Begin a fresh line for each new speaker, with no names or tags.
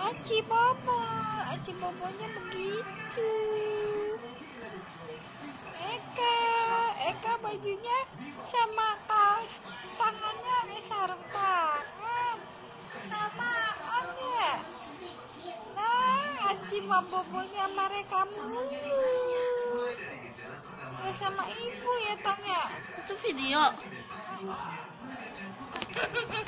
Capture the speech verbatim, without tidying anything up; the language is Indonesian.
Aci Bobo, Aci Bobonya begitu. Eka, Eka bajunya sama kaos tangannya eh, sarung tangan samaan ya. Nah, Aci Bobonya mereka mulu. Nggak sama ibu ya Tang ya?
Itu video.